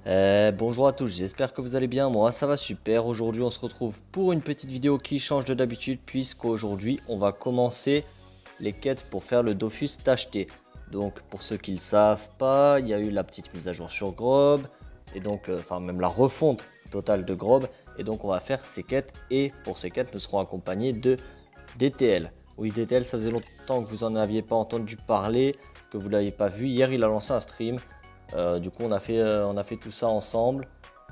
Bonjour à tous, j'espère que vous allez bien, moi ça va super. Aujourd'hui on se retrouve pour une petite vidéo qui change de d'habitude, puisqu'aujourd'hui on va commencer les quêtes pour faire le Dofus Tacheté. Donc pour ceux qui ne le savent pas, il y a eu la petite mise à jour sur Grob, et donc enfin même la refonte totale de Grob, et donc on va faire ces quêtes, et pour ces quêtes nous serons accompagnés de DTL. Oui, DTL, ça faisait longtemps que vous en aviez pas entendu parler, que vous ne l'aviez pas vu. Hier il a lancé un stream. Du coup on a fait tout ça ensemble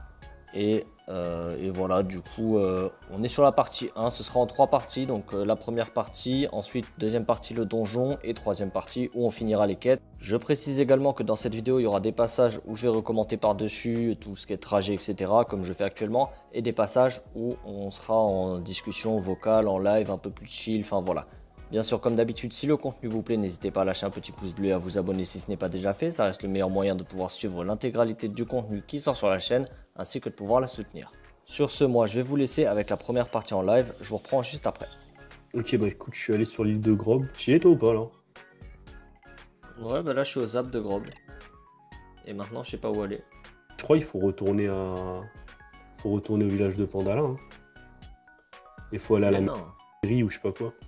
et voilà, du coup on est sur la partie 1, ce sera en 3 parties, donc la première partie, ensuite deuxième partie le donjon et troisième partie où on finira les quêtes. Je précise également que dans cette vidéo il y aura des passages où je vais recommenter par dessus tout ce qui est trajet, etc., comme je fais actuellement, et des passages où on sera en discussion vocale, en live, un peu plus chill, enfin voilà. Bien sûr, comme d'habitude, si le contenu vous plaît, n'hésitez pas à lâcher un petit pouce bleu et à vous abonner si ce n'est pas déjà fait. Ça reste le meilleur moyen de pouvoir suivre l'intégralité du contenu qui sort sur la chaîne, ainsi que de pouvoir la soutenir. Sur ce, moi, je vais vous laisser avec la première partie en live. Je vous reprends juste après. Ok, bah écoute, je suis allé sur l'île de Grob. T'y es toi ou pas là? Ouais, bah là, je suis au Zap de Grob. Et maintenant, je sais pas où aller. Je crois qu'il faut retourner faut retourner au village de Pandala. Hein. Il faut aller à Mais la non. mairie ou je sais pas quoi.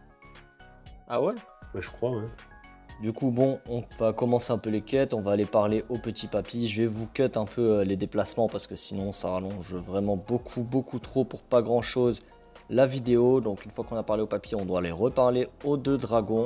Ah ouais? Ouais, je crois, ouais. Du coup, bon, on va commencer un peu les quêtes, on va aller parler au petit papy. Je vais vous cut un peu les déplacements parce que sinon ça rallonge vraiment beaucoup trop pour pas grand chose la vidéo. Donc une fois qu'on a parlé au papy, on doit aller reparler aux deux dragons.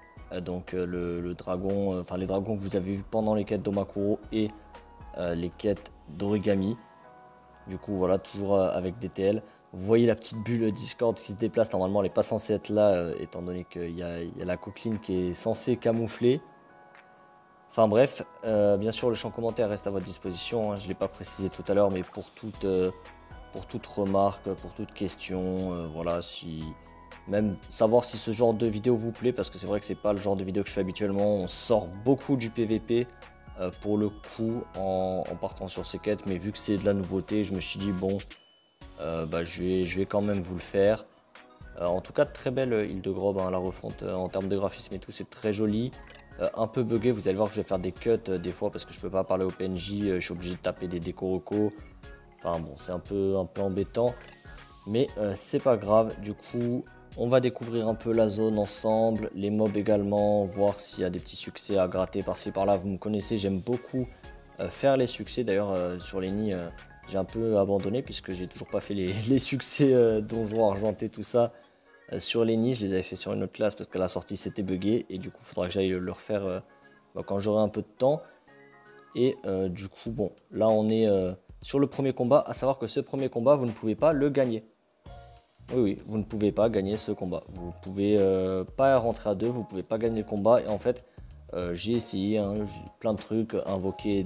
Le dragon, enfin les dragons que vous avez vus pendant les quêtes d'Omakuro et les quêtes d'Origami. Du coup, voilà, toujours avec DTL. Vous voyez la petite bulle Discord qui se déplace. Normalement, elle n'est pas censée être là, étant donné qu'il y a la coqueline qui est censée camoufler. Enfin bref, bien sûr, le champ commentaire reste à votre disposition. Hein. Je ne l'ai pas précisé tout à l'heure, mais pour toute remarque, pour toute question, voilà, si même savoir si ce genre de vidéo vous plaît, parce que c'est vrai que c'est pas le genre de vidéo que je fais habituellement. On sort beaucoup du PVP. Pour le coup en partant sur ces quêtes, mais vu que c'est de la nouveauté, je me suis dit bon, bah, je vais quand même vous le faire. En tout cas, très belle île de Grob, hein, la refonte en termes de graphisme et tout, c'est très joli. Un peu buggé, vous allez voir que je vais faire des cuts des fois parce que je peux pas parler au PNJ, je suis obligé de taper des décorocos. Enfin bon, c'est un peu embêtant, mais c'est pas grave. Du coup, on va découvrir un peu la zone ensemble, les mobs également, voir s'il y a des petits succès à gratter par-ci par-là. Vous me connaissez, j'aime beaucoup faire les succès. D'ailleurs, sur les nids, j'ai un peu abandonné puisque j'ai toujours pas fait les succès donjons argentés, tout ça. Sur les nids, je les avais fait sur une autre classe parce qu'à la sortie c'était buggé et du coup, il faudra que j'aille le refaire bah, quand j'aurai un peu de temps. Et du coup, bon, là on est sur le premier combat, à savoir que ce premier combat, vous ne pouvez pas le gagner. Oui, vous ne pouvez pas gagner ce combat. Vous pouvez pas rentrer à deux, vous pouvez pas gagner le combat. Et en fait, j'ai essayé hein, plein de trucs, invoquer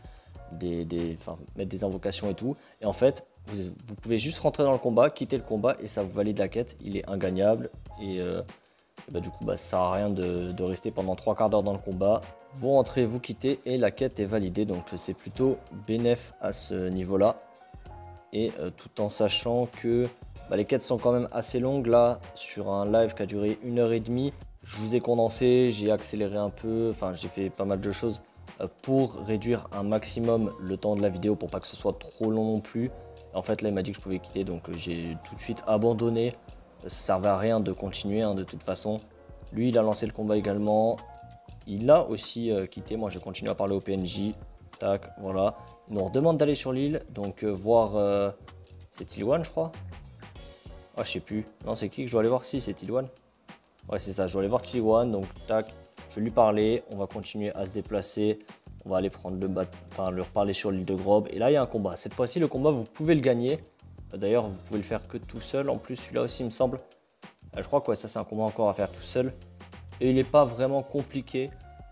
enfin, mettre des invocations et tout. Et en fait, vous pouvez juste rentrer dans le combat, quitter le combat et ça vous valide la quête. Il est ingagnable et bah, du coup, bah, ça sert à rien de rester pendant 3 quarts d'heure dans le combat. Vous rentrez, vous quittez et la quête est validée. Donc c'est plutôt bénéf à ce niveau-là. Et tout en sachant que bah, les quêtes sont quand même assez longues là, sur un live qui a duré 1h30. Je vous ai condensé, j'ai accéléré un peu, enfin j'ai fait pas mal de choses pour réduire un maximum le temps de la vidéo pour pas que ce soit trop long non plus. En fait là il m'a dit que je pouvais quitter donc j'ai tout de suite abandonné. Ça servait à rien de continuer hein, de toute façon. Lui il a lancé le combat également. Il a aussi quitté, moi je continue à parler au PNJ. Tac, voilà. Il nous redemande d'aller sur l'île, donc voir... c'est Tilwan je crois. Ah je sais plus. Non c'est qui que je dois aller voir? Si c'est Tilwan. Ouais c'est ça, je dois aller voir Tilwan, donc tac. Je vais lui parler, on va continuer à se déplacer. On va aller prendre le reparler sur l'île de Grob. Et là il y a un combat. Cette fois-ci le combat vous pouvez le gagner. D'ailleurs vous pouvez le faire que tout seul. En plus celui-là aussi il me semble. Je crois que ouais, ça c'est un combat encore à faire tout seul. Et il n'est pas vraiment compliqué.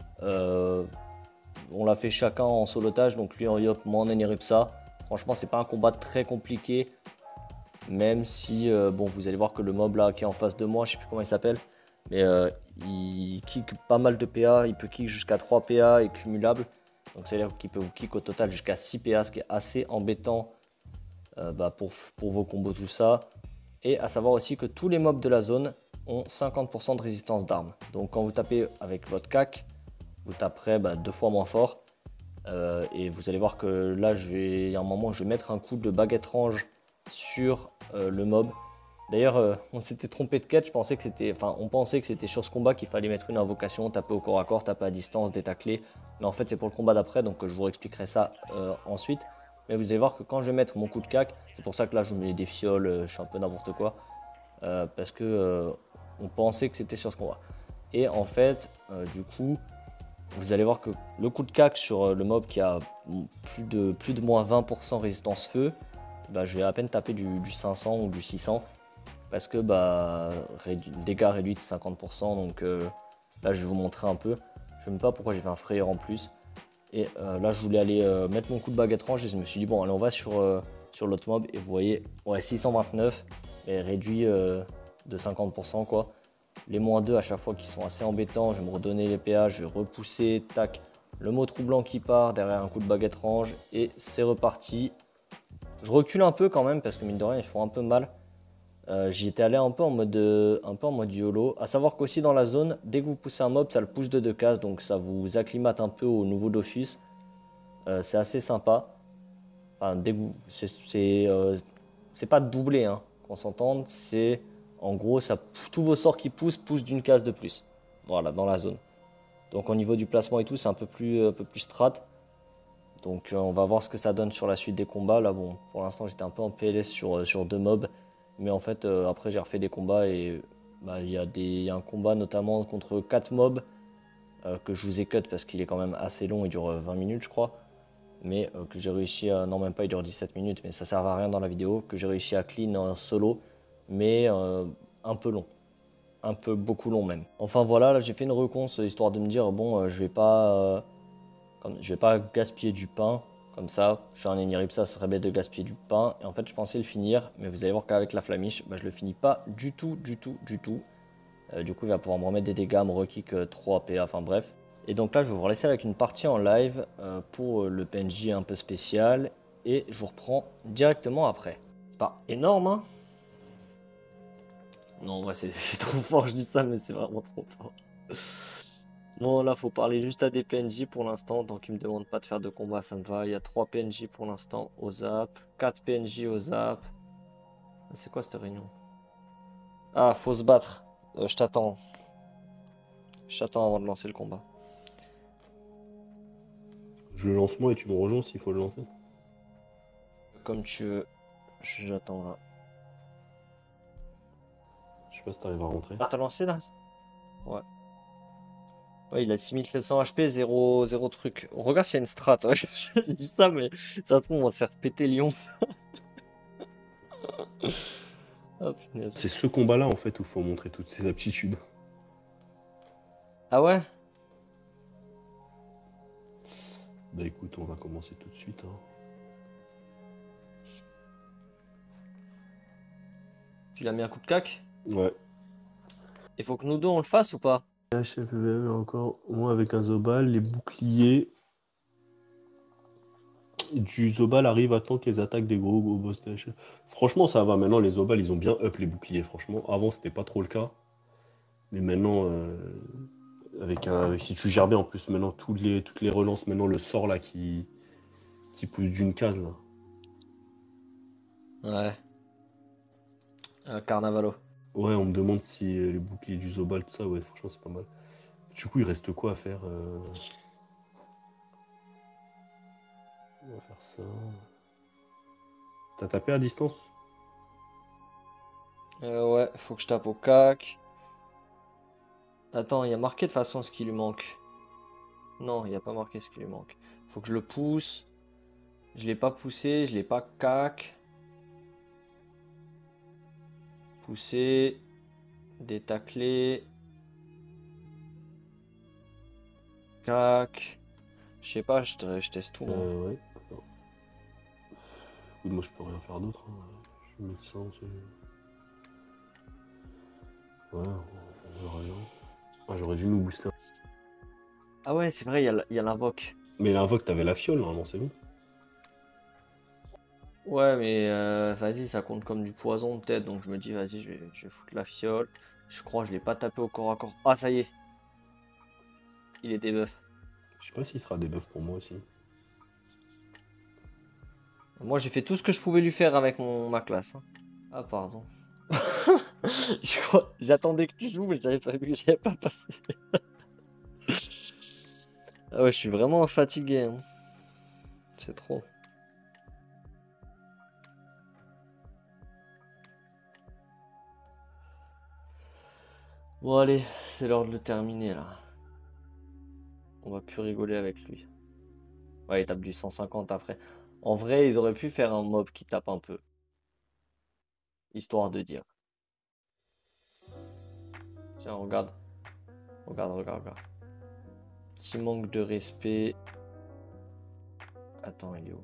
On l'a fait chacun en solotage, donc lui en Yop, moi en Eneripsa. Franchement, c'est pas un combat très compliqué. Même si, bon, vous allez voir que le mob là qui est en face de moi, je sais plus comment il s'appelle. Mais il kick pas mal de PA. Il peut kick jusqu'à 3 PA et cumulable. Donc c'est-à-dire qu'il peut vous kick au total jusqu'à 6 PA, ce qui est assez embêtant bah, pour vos combos, tout ça. Et à savoir aussi que tous les mobs de la zone ont 50% de résistance d'armes. Donc quand vous tapez avec votre CAC, vous taperez bah, 2 fois moins fort. Et vous allez voir que là, il y a un moment, je vais mettre un coup de baguette range sur le mob. D'ailleurs, on s'était trompé de quête, on pensait que c'était sur ce combat qu'il fallait mettre une invocation, taper au corps à corps, taper à distance, détacler. Mais en fait, c'est pour le combat d'après, donc je vous réexpliquerai ça ensuite. Mais vous allez voir que quand je vais mettre mon coup de cac, c'est pour ça que là, je vous mets des fioles, je suis un peu n'importe quoi. Parce que on pensait que c'était sur ce combat. Et en fait, du coup, vous allez voir que le coup de cac sur le mob qui a plus de moins 20% résistance feu, bah, je vais à peine taper du 500 ou du 600 parce que bah, dégâts réduits de 50%. Donc là, je vais vous montrer un peu. Je ne sais même pas pourquoi j'ai fait un frayeur en plus. Et là, je voulais aller mettre mon coup de baguette range et je me suis dit, bon, allez, on va sur l'autre mob. Et vous voyez, ouais, 629, mais réduit de 50%, quoi. Les -2 à chaque fois qui sont assez embêtants. Je vais me redonner les PA, je vais repousser, tac. Le mot troublant qui part derrière un coup de baguette range et c'est reparti. Je recule un peu quand même parce que mine de rien, ils font un peu mal. J'y étais allé un peu en mode YOLO. À savoir qu'aussi dans la zone, dès que vous poussez un mob, ça le pousse de 2 cases. Donc ça vous acclimate un peu au nouveau Dofus. C'est assez sympa. Enfin, dès que vous. C'est pas doublé, hein, qu'on s'entende. C'est en gros, tous vos sorts qui poussent d'une case de plus. Voilà, dans la zone. Donc au niveau du placement et tout, c'est un peu plus strat. Donc on va voir ce que ça donne sur la suite des combats. Là, bon, pour l'instant, j'étais un peu en PLS sur 2 mobs. Mais en fait, après, j'ai refait des combats et bah, il y a un combat notamment contre 4 mobs que je vous ai cut parce qu'il est quand même assez long. Il dure 20 minutes, je crois. Mais que j'ai réussi à... Non, même pas, il dure 17 minutes, mais ça ne sert à rien dans la vidéo. Que j'ai réussi à clean en solo, mais un peu long. Beaucoup long même. Enfin voilà, là j'ai fait une reconce histoire de me dire, bon, je vais pas gaspiller du pain. Comme ça, je suis un Eniripsa, ça serait bête de gaspiller du pain. Et en fait, je pensais le finir, mais vous allez voir qu'avec la flamiche, bah, je le finis pas du tout. Du coup, il va pouvoir me remettre des dégâts, me rekick 3 PA, enfin bref. Et donc là, je vais vous relaisser avec une partie en live pour le PNJ un peu spécial. Et je vous reprends directement après. C'est pas énorme, hein? Non, en vrai, c'est trop fort, je dis ça, mais c'est vraiment trop fort. Bon, là, faut parler juste à des PNJ pour l'instant. Donc, ils me demandent pas de faire de combat, ça me va. Il y a 3 PNJ pour l'instant au zap. 4 PNJ au zap. C'est quoi cette réunion? Ah, faut se battre. Je t'attends. Je t'attends avant de lancer le combat. Je le lance moi et tu me rejoins s'il faut le lancer. Comme tu veux. J'attends là. Je sais pas si t'arrives à rentrer. Ah, t'as lancé là? Ouais. Ouais, il a 6700 HP, 0 truc. On regarde s'il y a une strat. Ouais. Je dis ça, mais ça se trouve, on va se faire péter Lyon. Oh, punaise. C'est ce combat-là en fait où il faut montrer toutes ses aptitudes. Ah ouais? Bah écoute, on va commencer tout de suite. Hein. Tu l'as mis un coup de cac? Ouais. Il faut que nous deux on le fasse ou pas? HFVM encore, moi avec un Zobal, les boucliers du Zobal arrivent à temps que les attaques des gros boss THF. Franchement, ça va. Maintenant, les Zobal, ils ont bien up les boucliers. Franchement, avant, c'était pas trop le cas. Mais maintenant, si tu gères bien en plus, maintenant, toutes les relances, maintenant, le sort là qui pousse d'une case là. Ouais. Carnavalo. Ouais, on me demande si les boucliers du Zobal, tout ça, ouais, franchement, c'est pas mal. Du coup, il reste quoi à faire On va faire ça. T'as tapé à distance? Ouais, faut que je tape au cac. Attends, il y a marqué de façon ce qui lui manque. Non, il n'y a pas marqué ce qui lui manque. Faut que je le pousse. Je l'ai pas poussé, je l'ai pas cac. Pousser. Détacler. Cac. Je sais pas, je teste tout. Moi. Ouais. Écoute, moi, je peux rien faire d'autre. Hein. Je vais mettre ça, Ouais, on verra rien. Ah, j'aurais dû nous booster. Ah ouais, c'est vrai, il y a l'invoque. Mais l'invoque, t'avais la fiole, normalement, c'est bon. Ouais, mais vas-y, ça compte comme du poison peut-être. Donc je me dis, vas-y, je vais foutre la fiole. Je crois que je l'ai pas tapé au corps à corps. Ah, ça y est. Il est debuff. Je sais pas s'il sera des buffs pour moi aussi. Moi, j'ai fait tout ce que je pouvais lui faire avec ma classe, hein. Ah, pardon. J'attendais que tu joues, mais j'avais pas vu que j'avais pas passé. Ah ouais, je suis vraiment fatigué, hein. C'est trop. Bon, allez, c'est l'heure de le terminer, là. On va plus rigoler avec lui. Ouais, il tape du 150 après. En vrai, ils auraient pu faire un mob qui tape un peu. Histoire de dire. Tiens, regarde. Regarde, regarde, regarde. Petit manque de respect. Attends, il est où?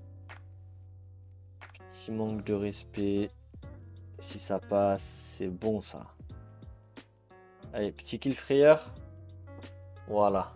Petit manque de respect. Si ça passe, c'est bon ça. Allez, petit kill frayeur. Voilà.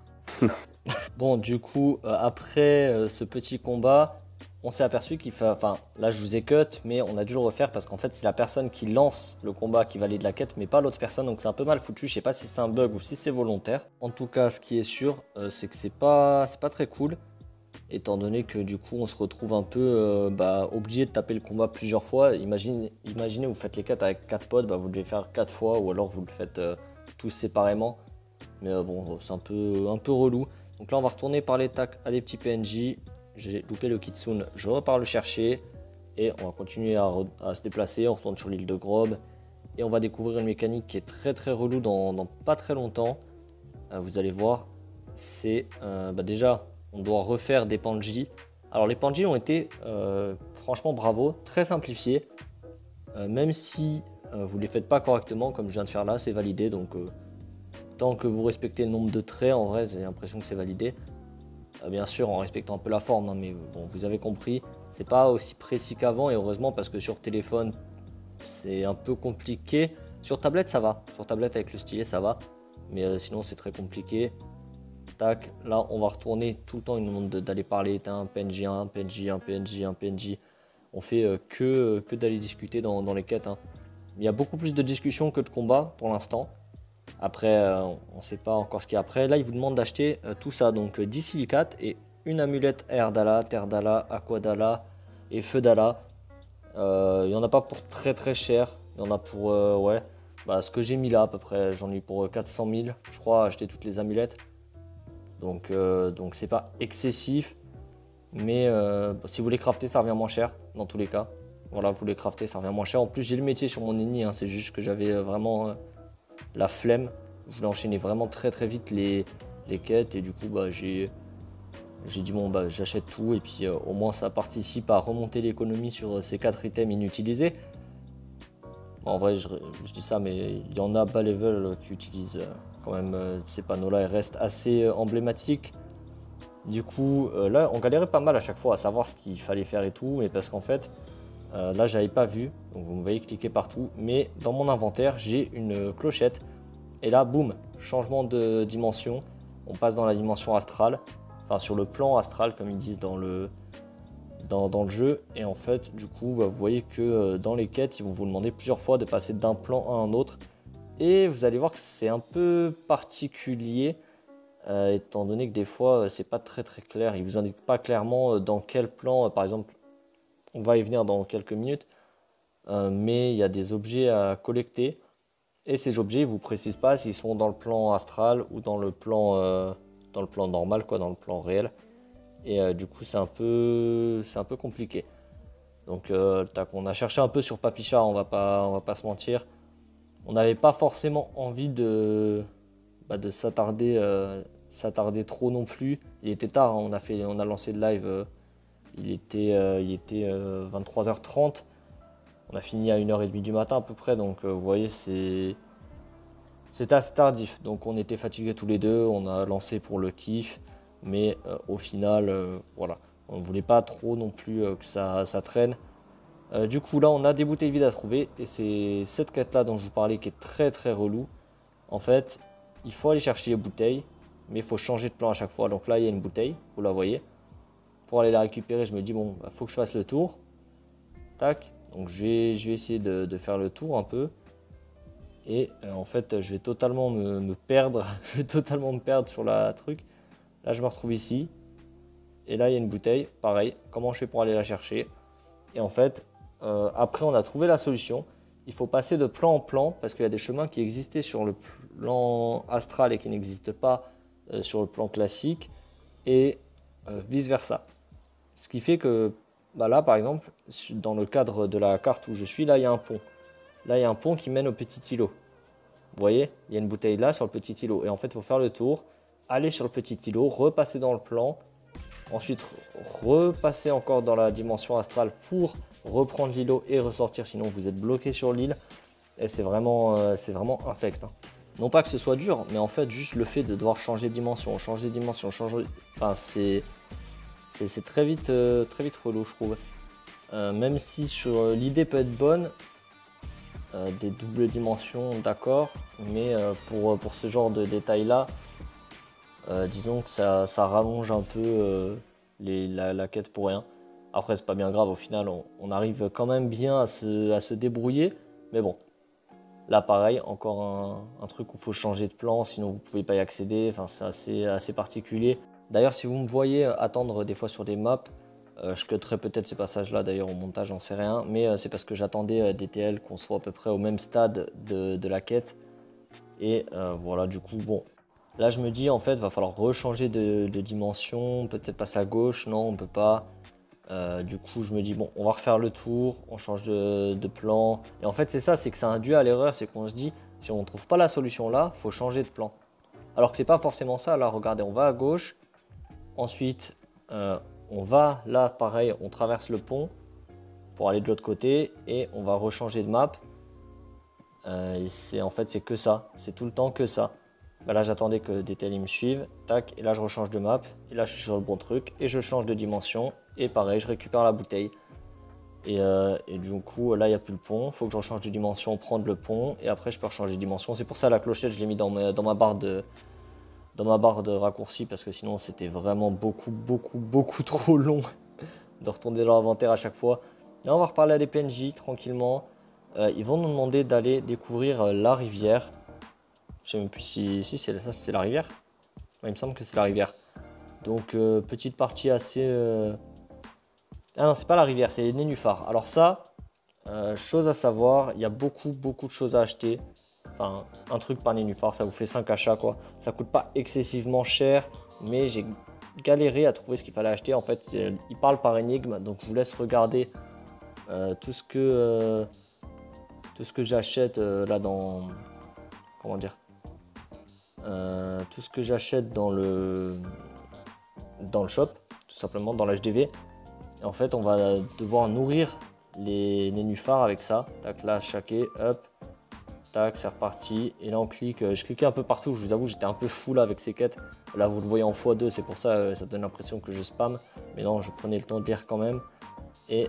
Bon, du coup, après ce petit combat, on s'est aperçu qu'il faut... Enfin, là, je vous ai cut, mais on a dû le refaire parce qu'en fait, c'est la personne qui lance le combat qui valide la quête, mais pas l'autre personne. Donc, c'est un peu mal foutu. Je sais pas si c'est un bug ou si c'est volontaire. En tout cas, ce qui est sûr, c'est que c'est pas très cool. Étant donné que du coup, on se retrouve un peu obligé de taper le combat plusieurs fois. Imaginez, vous faites les quêtes avec 4 potes, bah, vous devez faire 4 fois ou alors vous le faites tous séparément. Mais bon, c'est un peu relou. Donc là, on va retourner par les tacs à des petits PNJ. J'ai loupé le Kitsune, je repars le chercher. Et on va continuer à se déplacer. On retourne sur l'île de Grob. Et on va découvrir une mécanique qui est très relou dans pas très longtemps. Vous allez voir, c'est déjà, on doit refaire des Panji. Alors les Panji ont été, franchement bravo, très simplifiés. Même si vous ne les faites pas correctement, comme je viens de faire là, c'est validé. Donc tant que vous respectez le nombre de traits, en vrai, j'ai l'impression que c'est validé. Bien sûr, en respectant un peu la forme, hein, mais bon, vous avez compris. C'est pas aussi précis qu'avant, et heureusement, parce que sur téléphone, c'est un peu compliqué. Sur tablette, ça va. Sur tablette, avec le stylet, ça va. Mais sinon, c'est très compliqué. Tac, là, on va retourner tout le temps. Il nous demande d'aller parler. T'as un PNJ, un PNJ, un PNJ, un PNJ. On fait que d'aller discuter dans les quêtes, hein. Il y a beaucoup plus de discussions que de combats pour l'instant. Après, on ne sait pas encore ce qu'il y a après. Là, il vous demande d'acheter tout ça. Donc 10 silicates et une amulette Air Dala, Terre Dala, Aqua Dala et Feu Dala. Il n'y en a pas pour très cher. Il y en a pour, ouais, ce que j'ai mis là à peu près. J'en ai pour 400 000, je crois, acheter toutes les amulettes. Donc c'est pas excessif. Mais si vous les craftez, ça revient moins cher dans tous les cas. Voilà, vous les craftez, ça revient moins cher. En plus, j'ai le métier sur mon ennemi, hein. C'est juste que j'avais vraiment la flemme. Je voulais enchaîner vraiment très vite les quêtes. Et du coup, j'ai dit bon, j'achète tout. Et puis au moins, ça participe à remonter l'économie sur ces 4 items inutilisés. En vrai, je dis ça, mais il y en a bas level qui utilisent quand même ces panneaux-là. Ils restent assez emblématiques. Du coup, là, on galérait pas mal à chaque fois à savoir ce qu'il fallait faire et tout. Mais parce qu'en fait, là, j'avais pas vu. Donc, vous me voyez cliquer partout. Mais dans mon inventaire, j'ai une clochette. Et là, boum, changement de dimension. On passe dans la dimension astrale. Enfin, sur le plan astral, comme ils disent dans le jeu. Et en fait, du coup, vous voyez que dans les quêtes, ils vont vous demander plusieurs fois de passer d'un plan à un autre. Et vous allez voir que c'est un peu particulier, étant donné que des fois, c'est pas très clair. Ils vous indiquent pas clairement dans quel plan, par exemple, on va y venir dans quelques minutes. Mais il y a des objets à collecter. Et ces objets, ils vous précisent pas s'ils sont dans le plan astral ou dans le plan normal, quoi, dans le plan réel. Et du coup, c'est un peu compliqué. Donc, on a cherché un peu sur Papicha, on va pas se mentir. On n'avait pas forcément envie de s'attarder trop non plus. Il était tard, hein, on a lancé le live, il était 23h30. On a fini à 1h30 du matin à peu près, donc vous voyez, c'était assez tardif. Donc on était fatigués tous les deux, on a lancé pour le kiff. Mais au final, voilà, on ne voulait pas trop non plus que ça traîne. Du coup, là, on a des bouteilles vides à trouver. Et c'est cette quête-là dont je vous parlais qui est très relou. En fait, il faut aller chercher les bouteilles, mais il faut changer de plan à chaque fois. Donc là, il y a une bouteille, vous la voyez. Pour aller la récupérer, je me dis, bon, faut que je fasse le tour. Tac, donc je vais essayer de faire le tour un peu. Et en fait, je vais totalement me perdre. Je vais totalement me perdre sur la truc. Là, je me retrouve ici. Et là, il y a une bouteille. Pareil, comment je fais pour aller la chercher? Et en fait, après on a trouvé la solution. Il faut passer de plan en plan parce qu'il y a des chemins qui existaient sur le plan astral et qui n'existent pas sur le plan classique et vice versa. Ce qui fait que bah là par exemple, dans le cadre de la carte où je suis, là il y a un pont. Là il y a un pont qui mène au petit îlot. Vous voyez, il y a une bouteille là sur le petit îlot. Et en fait il faut faire le tour, aller sur le petit îlot, repasser dans le plan, ensuite repasser encore dans la dimension astrale pour reprendre l'îlot et ressortir, sinon vous êtes bloqué sur l'île. Et c'est vraiment infect. Hein. Non pas que ce soit dur, mais en fait juste le fait de devoir changer de dimension, changer... Enfin c'est très vite relou je trouve. Même si sur l'idée peut être bonne, des doubles dimensions d'accord, mais pour ce genre de détails là, disons que ça rallonge un peu la quête pour rien. Après c'est pas bien grave, au final on arrive quand même bien à se débrouiller, mais bon. Là pareil, encore un truc où il faut changer de plan, sinon vous ne pouvez pas y accéder, enfin, c'est assez particulier. D'ailleurs si vous me voyez attendre des fois sur des maps, je cutterai peut-être ces passages là d'ailleurs au montage, j'en sais rien, mais c'est parce que j'attendais DTL qu'on soit à peu près au même stade de la quête. Et voilà, du coup bon, là je me dis en fait va falloir rechanger de dimension, peut-être passer à gauche, non on peut pas. Du coup je me dis bon on va refaire le tour, on change de plan. Et en fait c'est ça, c'est que c'est un dû à l'erreur, c'est qu'on se dit si on ne trouve pas la solution là, faut changer de plan. Alors que c'est pas forcément ça. Là regardez, on va à gauche, ensuite on va là pareil, on traverse le pont pour aller de l'autre côté et on va rechanger de map. En fait c'est que ça, c'est tout le temps que ça. Bah là j'attendais que DTL me suive, tac, et là je rechange de map, et là je suis sur le bon truc, et je change de dimension, et pareil je récupère la bouteille. Et du coup là il n'y a plus le pont, il faut que je rechange de dimension, prendre le pont, et après je peux rechanger de dimension. C'est pour ça la clochette je l'ai mis dans ma barre de raccourci, parce que sinon c'était vraiment beaucoup trop long de retourner dans l'inventaire à chaque fois. Là on va reparler à des PNJ tranquillement, ils vont nous demander d'aller découvrir la rivière. Je sais même plus si c'est la rivière. Ouais, il me semble que c'est la rivière. Donc petite partie assez... Ah non, c'est pas la rivière, c'est les nénuphars. Alors ça, chose à savoir, il y a beaucoup de choses à acheter. Enfin, un truc par nénuphar, ça vous fait 5 achats quoi. Ça coûte pas excessivement cher, mais j'ai galéré à trouver ce qu'il fallait acheter. En fait, il parle par énigme, donc je vous laisse regarder tout ce que j'achète là dans... Comment dire, tout ce que j'achète dans le shop, tout simplement dans l'HDV. Et en fait on va devoir nourrir les nénuphars avec ça. Tac, là chaqué, hop, tac, c'est reparti. Et là on clique, je cliquais un peu partout, je vous avoue j'étais un peu fou là avec ces quêtes. Là vous le voyez en x2, c'est pour ça ça donne l'impression que je spam. Mais non, je prenais le temps de lire quand même. Et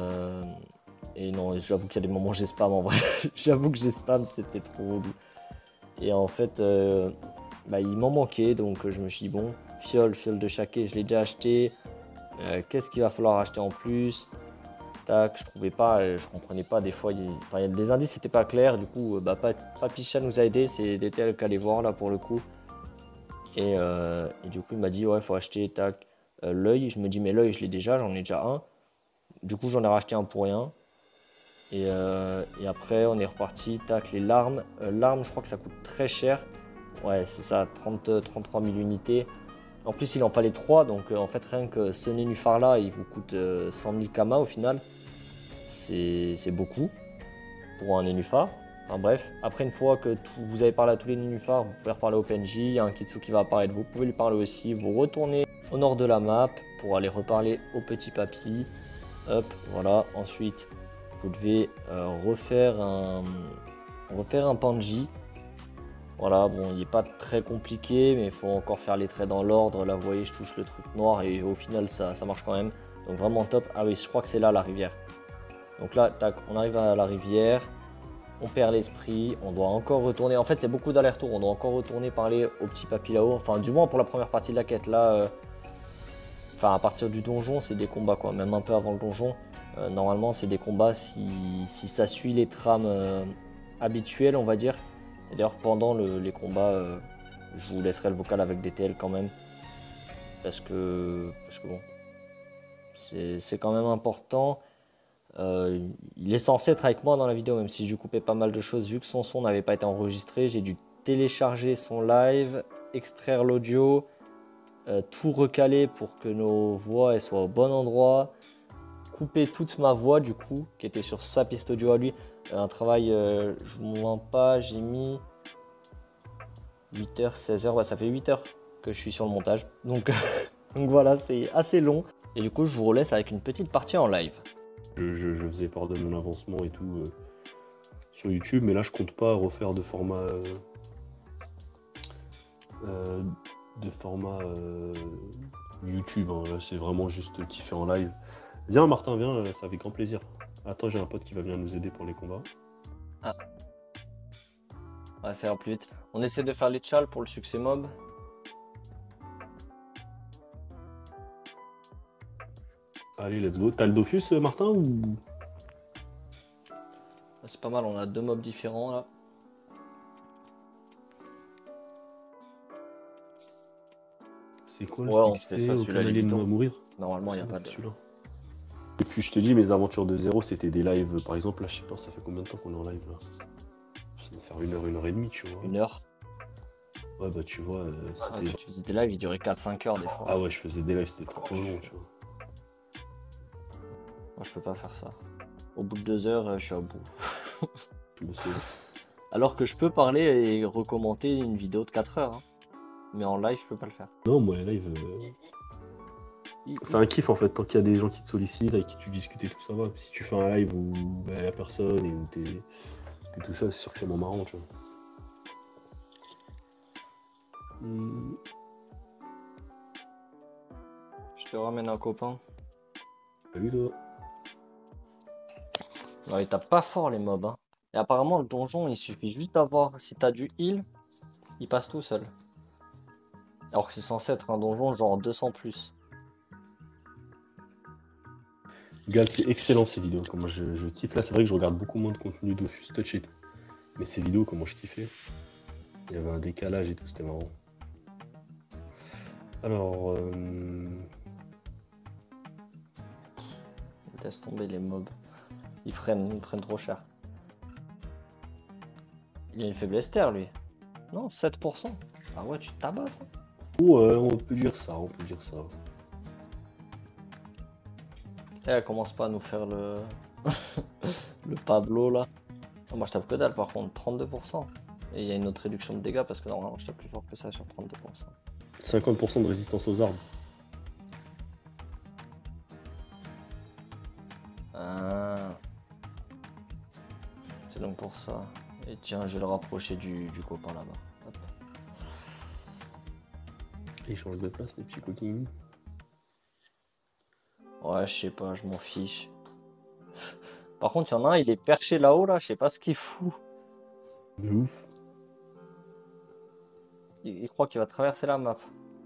non, j'avoue qu'il y a des moments où j'ai spam en vrai. J'avoue que j'ai spam, c'était trop relou. Et en fait, il m'en manquait, donc je me suis dit, bon, fiole de chaquet, je l'ai déjà acheté. Qu'est-ce qu'il va falloir acheter en plus? Tac, je trouvais pas, je comprenais pas, des fois, les indices n'étaient pas clairs, du coup, Papicha nous a aidé, c'est DTL qu'allait voir là pour le coup. Et du coup, il m'a dit, ouais, il faut acheter, tac, l'œil. Je me dis, mais l'œil, je l'ai déjà, j'en ai déjà un. Du coup, j'en ai racheté un pour rien. Et après on est reparti, tac, les larmes. L'arme je crois que ça coûte très cher. Ouais c'est ça, 33 000 unités. En plus il en fallait 3, donc en fait rien que ce nénuphar là il vous coûte 100 000 kama au final. C'est beaucoup pour un nénuphar. Enfin bref, après une fois que vous avez parlé à tous les nénuphars, vous pouvez reparler au PNJ, il y a un Kitsu qui va apparaître, vous pouvez lui parler aussi. Vous retournez au nord de la map pour aller reparler au petit papy. Hop, voilà, ensuite vous devez refaire un Panji. Voilà, bon, il n'est pas très compliqué, mais il faut encore faire les traits dans l'ordre. Là, vous voyez, je touche le truc noir et au final, ça marche quand même. Donc vraiment top. Ah oui, je crois que c'est là, la rivière. Donc là, tac, on arrive à la rivière. On perd l'esprit. On doit encore retourner. En fait, c'est beaucoup d'allers-retours. On doit encore retourner parler au petit papy là-haut. Enfin, du moins pour la première partie de la quête. Là, enfin, à partir du donjon, c'est des combats, quoi. Même un peu avant le donjon. Normalement, c'est des combats si ça suit les trames habituelles, on va dire. Et d'ailleurs, pendant les combats, je vous laisserai le vocal avec DTL quand même. Parce que bon, c'est quand même important. Il est censé être avec moi dans la vidéo, même si je coupais pas mal de choses. Vu que son son n'avait pas été enregistré, j'ai dû télécharger son live, extraire l'audio, tout recaler pour que nos voix elles soient au bon endroit, couper toute ma voix du coup, qui était sur sa piste audio à lui. Un travail, je vous mens pas, j'ai mis 8h, 16h, ouais, ça fait 8 heures que je suis sur le montage. Donc, donc voilà, c'est assez long. Et du coup, je vous relaisse avec une petite partie en live. Je faisais part de mon avancement et tout sur YouTube, mais là je compte pas refaire de format YouTube, hein. Là c'est vraiment juste kiffer en live. Viens Martin, viens, ça fait grand plaisir. Attends, j'ai un pote qui va venir nous aider pour les combats. Ah. Ouais, ça ira plus vite. On essaie de faire les tchals pour le succès mob. Allez, let's go. T'as le Dofus, Martin, ou... C'est pas mal, on a 2 mobs différents là. C'est quoi le Ouais, on fait ça, succès? celui-là, Aucun il est allié ne bidon. va mourir. Normalement, il n'y a pas de... celui-là. Et puis je te dis, mes aventures de zéro, c'était des lives. Par exemple, là, je sais pas, ça fait combien de temps qu'on est en live là? Ça va faire 1 heure et demie, tu vois. 1 heure. Ouais, bah tu vois, Ah, tu faisais des lives, ils duraient 4-5 heures des fois. Ah ouais, je faisais des lives, c'était trop long, tu vois. Moi, je peux pas faire ça. Au bout de 2 heures, je suis à bout. Je me sais. Alors que je peux parler et recommenter une vidéo de 4 heures. Hein. Mais en live, je peux pas le faire. Non, moi, les lives, c'est un kiff en fait, tant qu'il y a des gens qui te sollicitent, avec qui tu discutes et tout, ça va. Si tu fais un live où il y a personne et où t'es tout ça, c'est sûr que c'est moins marrant, tu vois. Je te ramène un copain. Salut toi. Ouais, ils tapent pas fort les mobs. Hein. Et apparemment, le donjon, il suffit juste d'avoir. Si t'as du heal, il passe tout seul. Alors que c'est censé être un donjon genre 200 plus. Gal, c'est excellent ces vidéos. Comment je kiffe. Là, c'est vrai que je regarde beaucoup moins de contenu de Fuse Touch et tout. Mais ces vidéos, comment je kiffais. Il y avait un décalage et tout, c'était marrant. Alors. Laisse tomber les mobs. Ils prennent trop cher. Il a une faiblesse terre, lui. Non, 7%. Ah ouais, tu tabasses. Hein. Ouais, on peut dire ça, on peut dire ça. Et elle commence pas à nous faire le... le Pablo, là. Oh, moi, je tape que dalle, par contre, 32%. Et il y a une autre réduction de dégâts, parce que normalement, je tape plus fort que ça sur 32%. 50% de résistance aux armes. Ah. C'est donc pour ça. Et tiens, je vais le rapprocher du copain là-bas. Hop. Et change de place, les petits coquins. Ouais, je sais pas, je m'en fiche. Par contre, il y en a un, il est perché là-haut, là, je sais pas ce qu'il fout. De ouf. Il croit qu'il va traverser la map.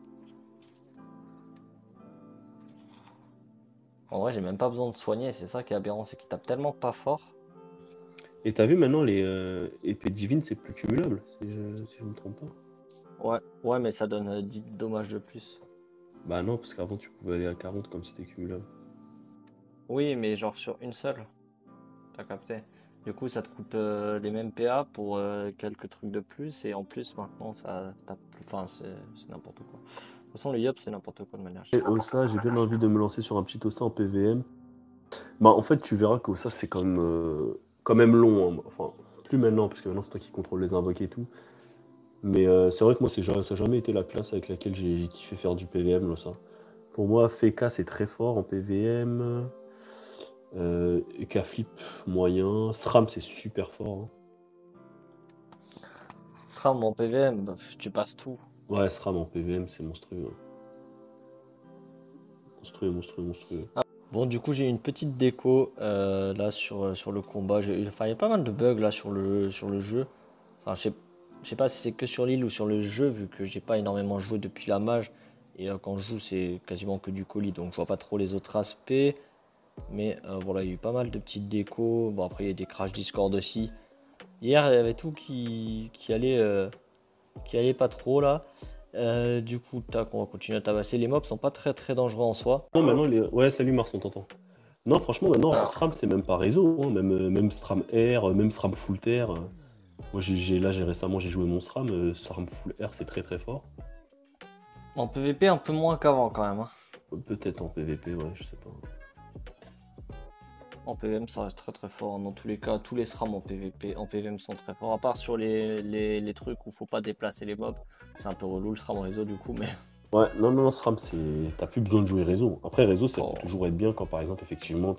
En vrai, j'ai même pas besoin de soigner, c'est ça qui est aberrant, c'est qu'il tape tellement pas fort. Et t'as vu maintenant, les épées divines, c'est plus cumulable, si je me trompe pas. Ouais, mais ça donne 10 dommages de plus. Bah non, parce qu'avant tu pouvais aller à 40 comme c'était cumulable. Oui, mais genre sur une seule. T'as capté. Du coup, ça te coûte les mêmes PA pour quelques trucs de plus. Et en plus, maintenant, ça tape plus. Enfin, c'est n'importe quoi. De toute façon, le Yop, c'est n'importe quoi de manière Et générale. Ossa, j'ai bien envie de me lancer sur un petit Ossa en PVM. Bah en fait, tu verras qu'Ossa, c'est quand même long. Hein. Enfin, plus maintenant, parce que maintenant c'est toi qui contrôle les invoques et tout. Mais c'est vrai que moi, ça n'a jamais été la classe avec laquelle j'ai kiffé faire du PVM, là, ça. Pour moi, Feka, c'est très fort en PVM. K-Flip, moyen. SRAM, c'est super fort. Hein. SRAM en PVM, bah, tu passes tout. Ouais, SRAM en PVM, c'est monstrueux. Hein. Monstrueux. Ah. Bon, du coup, j'ai une petite déco là sur le combat. Enfin, il y a pas mal de bugs là sur le jeu. Enfin, je sais pas si c'est que sur l'île ou sur le jeu, vu que j'ai pas énormément joué depuis la mage. Et quand je joue, c'est quasiment que du colis, donc je vois pas trop les autres aspects. Mais voilà, il y a eu pas mal de petites décos. Bon, après, il y a des crash Discord aussi. Hier, il y avait tout qui allait pas trop là. Du coup, tac, on va continuer à tabasser. Les mobs sont pas très dangereux en soi. Non, maintenant, ouais, salut Mars, on t'entend. Non, franchement, maintenant, Alors, SRAM, c'est même pas réseau, hein. Même SRAM R, même SRAM Full Terre. Moi, j'ai récemment, j'ai joué mon SRAM. SRAM Full R, c'est très très fort. en PVP, un peu moins qu'avant quand même, hein. Peut-être en PVP, ouais, je sais pas. En PVM, ça reste très très fort. Dans tous les cas, tous les SRAM en PVP, en PVM sont très forts. À part sur les trucs où faut pas déplacer les mobs. C'est un peu relou le SRAM réseau du coup, mais Ouais, non, non, non, SRAM, c'est. T'as plus besoin de jouer réseau. Après, réseau, ça peut oh, toujours être bien quand, par exemple, effectivement,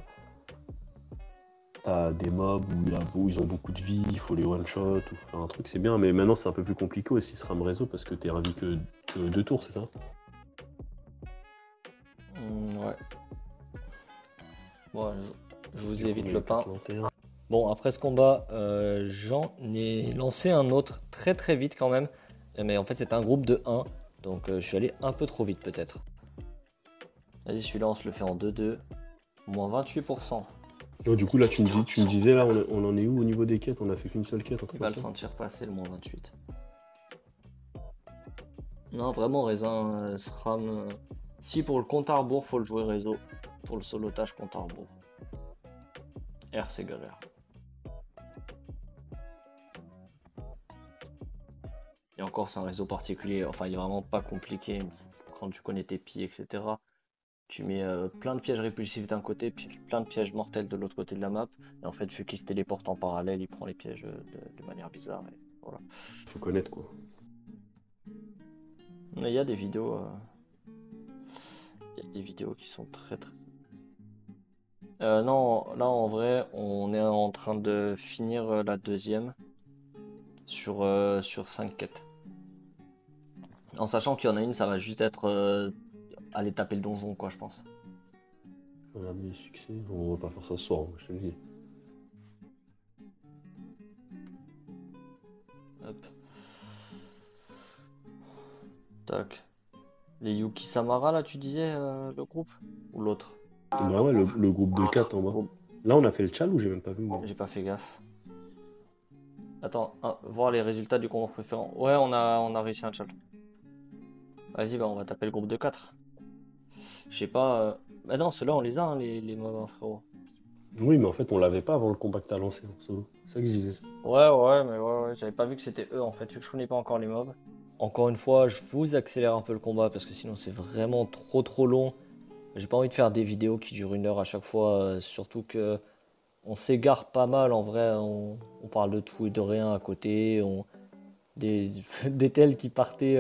t'as des mobs où ils ont beaucoup de vie, il faut les one-shot, ou faire un truc, c'est bien. Mais maintenant, c'est un peu plus compliqué aussi, SRAM réseau, parce que t'es un vie que 2 tours, c'est ça? ouais. Bon, je vous Du coup, évite il y a le pain. 4 lanternes. Bon, après ce combat, j'en ai lancé un autre très très vite quand même. Mais en fait, c'était un groupe de 1. Donc je suis allé un peu trop vite peut-être. Vas-y, celui-là, on se le fait en 2-2. Moins 28%. Non, du coup, là, tu me disais, là, on en est où au niveau des quêtes? On a fait qu'une seule quête, un truc Il va comme le ça? sentir passer le moins 28. Non, vraiment, Raisin, SRAM. Si pour le compte à rebours, faut le jouer réseau. Pour le solotage compte à rebours. R, c'est galère. Et encore, c'est un réseau particulier. Enfin, il est vraiment pas compliqué. Quand tu connais tes pieds, etc. Tu mets plein de pièges répulsifs d'un côté, puis plein de pièges mortels de l'autre côté de la map. Et en fait, vu qu'il se téléporte en parallèle, il prend les pièges de manière bizarre. Et voilà. Faut connaître, quoi. Mais il y a des vidéos. Il y a des vidéos qui sont très très. Non, là en vrai, on est en train de finir la deuxième sur 5 quêtes. En sachant qu'il y en a une, ça va juste être aller taper le donjon, quoi, je pense. Regardez les succès. On va pas faire ça ce soir, hein, je te le dis. Hop. Tac. Les Yuki Samara, là, tu disais, le groupe? Ou l'autre? Bah ouais, le groupe de 4 en bas. Groupe. Là, on a fait le chal ou j'ai même pas vu, moi? J'ai pas fait gaffe. Attends, voir les résultats du combat préférant. Ouais, on a réussi un chat. Vas-y, bah on va taper le groupe de 4. Je sais pas. Bah non, ceux-là, on les a, hein, les mobs, hein, frérot. Oui, mais en fait, on l'avait pas avant le combat que t'as lancé en solo. C'est ça que je disais. Ouais, mais ouais, j'avais pas vu que c'était eux en fait, vu que je connais pas encore les mobs. Encore une fois, je vous accélère un peu le combat parce que sinon c'est vraiment trop long. J'ai pas envie de faire des vidéos qui durent 1 heure à chaque fois, surtout que on s'égare pas mal en vrai. On parle de tout et de rien à côté. Des tels qui partaient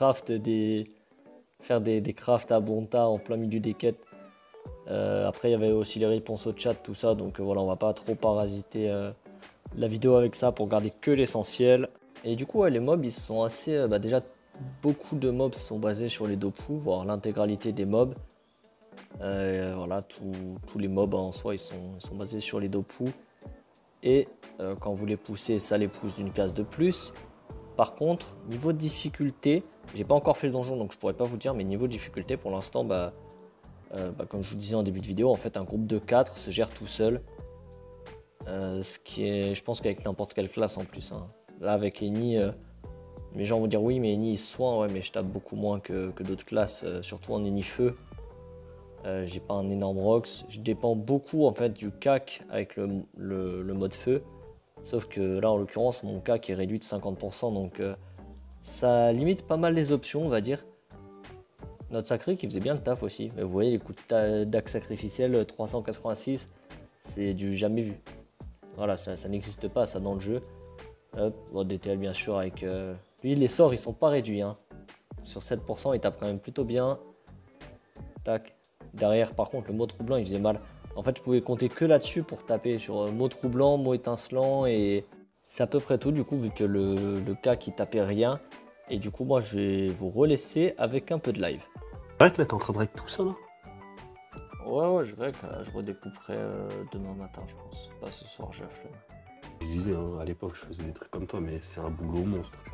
faire des crafts à bon tas en plein milieu des quêtes. Après, il y avait aussi les réponses au chat, tout ça. Donc voilà, on va pas trop parasiter la vidéo avec ça pour garder que l'essentiel. Et du coup, ouais, les mobs, ils sont assez. Déjà, beaucoup de mobs sont basés sur les dopu, voire l'intégralité des mobs. Voilà, tous les mobs en soi, ils sont basés sur les dopu. Et quand vous les poussez, ça les pousse d'une case de plus. Par contre, niveau difficulté, j'ai pas encore fait le donjon, donc je pourrais pas vous dire, mais niveau difficulté, pour l'instant, comme je vous disais en début de vidéo, en fait, un groupe de 4 se gère tout seul. Ce qui est, je pense qu'avec n'importe quelle classe en plus, hein. Là, avec Eni, les gens vont dire oui, mais Eni il soin, ouais, mais je tape beaucoup moins que d'autres classes, surtout en Eni feu. J'ai pas un énorme rox. Je dépends beaucoup en fait du CAC avec le mode feu. Sauf que là, en l'occurrence, mon CAC est réduit de 50%, donc ça limite pas mal les options, on va dire. Notre sacré qui faisait bien le taf aussi. Mais vous voyez, les coups d'axe sacrificiel 386, c'est du jamais vu. Voilà, ça n'existe pas, ça, dans le jeu. Hop, bon, DTL bien sûr avec... Lui, les sorts, ils sont pas réduits, hein. Sur 7%, il tape quand même plutôt bien. Tac. Derrière, par contre, le mot troublant, il faisait mal. En fait, je pouvais compter que là-dessus pour taper sur mot troublant, mot étincelant, et c'est à peu près tout, du coup, vu que le cas qui tapait rien. Et du coup, moi, je vais vous relaisser avec un peu de live. C'est vrai que là, t'es en train de règle tout ça, là? Ouais, je vais, je redécouperai demain matin, je pense. Pas ce soir, j'ai la flemme. Je disais, hein, à l'époque, je faisais des trucs comme toi, mais c'est un boulot monstre, tu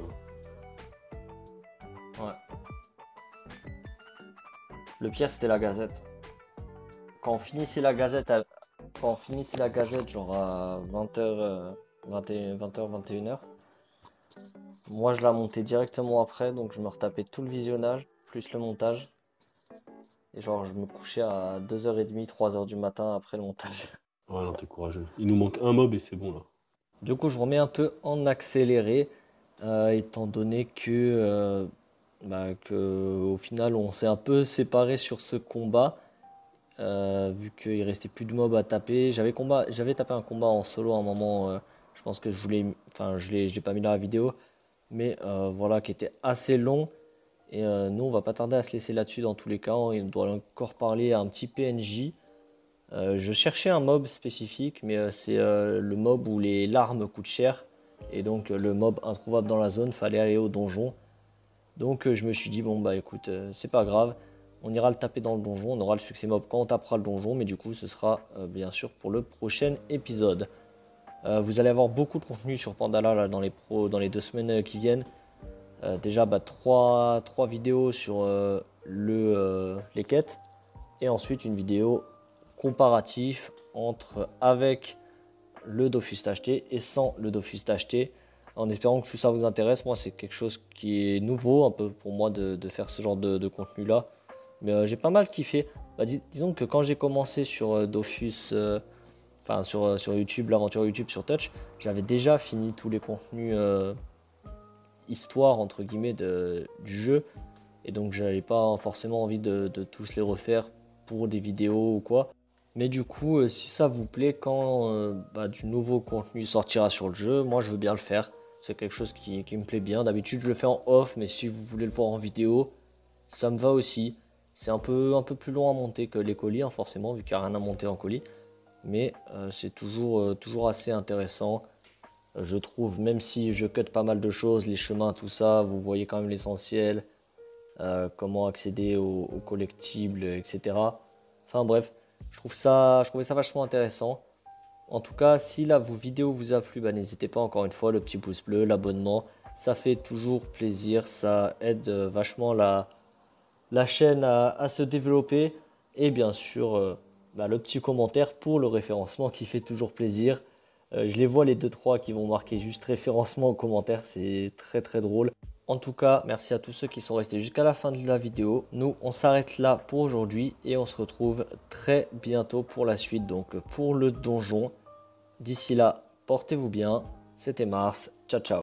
vois. Ouais. Le pire, c'était la gazette. Quand on finissait la gazette, genre à 20h, 20h, 21h, moi je la montais directement après, donc je me retapais tout le visionnage, plus le montage. Et genre, je me couchais à 2h30, 3h du matin après le montage. Ouais, non, t'es courageux. Il nous manque un mob et c'est bon là. Du coup, je remets un peu en accéléré, étant donné que au final, on s'est un peu séparés sur ce combat, vu qu'il restait plus de mobs à taper. J'avais tapé un combat en solo à un moment, je pense que je l'ai pas mis dans la vidéo, mais voilà, qui était assez long. Et nous, on va pas tarder à se laisser là-dessus dans tous les cas. On doit encore parler à un petit PNJ. Je cherchais un mob spécifique, mais c'est le mob où les larmes coûtent cher. Et donc le mob introuvable dans la zone, fallait aller au donjon. Donc je me suis dit, bon bah écoute, c'est pas grave. On ira le taper dans le donjon, on aura le succès mob quand on tapera le donjon. Mais du coup, ce sera bien sûr pour le prochain épisode. Vous allez avoir beaucoup de contenu sur Pandala là, dans les 2 semaines qui viennent. Déjà, 3 vidéos sur les quêtes. Et ensuite, une vidéo comparatif entre avec le Dofus acheté et sans le Dofus acheté. En espérant que tout ça vous intéresse. Moi, c'est quelque chose qui est nouveau un peu pour moi de faire ce genre de contenu là. Mais j'ai pas mal kiffé. Disons que quand j'ai commencé sur Dofus, sur YouTube, l'aventure YouTube sur Touch, j'avais déjà fini tous les contenus histoire entre guillemets du jeu. Et donc j'avais pas forcément envie de tous les refaire pour des vidéos ou quoi. Mais du coup, si ça vous plaît, quand du nouveau contenu sortira sur le jeu, moi je veux bien le faire. C'est quelque chose qui me plaît bien. D'habitude je le fais en off, mais si vous voulez le voir en vidéo, ça me va aussi. C'est un peu plus long à monter que les colis, hein, forcément, vu qu'il n'y a rien à monter en colis. Mais c'est toujours assez intéressant. Je trouve, même si je cut pas mal de choses, les chemins, tout ça, vous voyez quand même l'essentiel. Comment accéder aux collectibles, etc. Enfin bref, je trouvais ça vachement intéressant. En tout cas, si la vidéo vous a plu, n'hésitez pas encore une fois, le petit pouce bleu, l'abonnement, ça fait toujours plaisir, ça aide vachement la chaîne à se développer. Et bien sûr, le petit commentaire pour le référencement qui fait toujours plaisir. Je les vois les 2-3 qui vont marquer juste référencement au commentaire, c'est très très drôle. En tout cas, merci à tous ceux qui sont restés jusqu'à la fin de la vidéo. Nous, on s'arrête là pour aujourd'hui et on se retrouve très bientôt pour la suite, donc pour le donjon. D'ici là, portez-vous bien. C'était Mars. Ciao, ciao.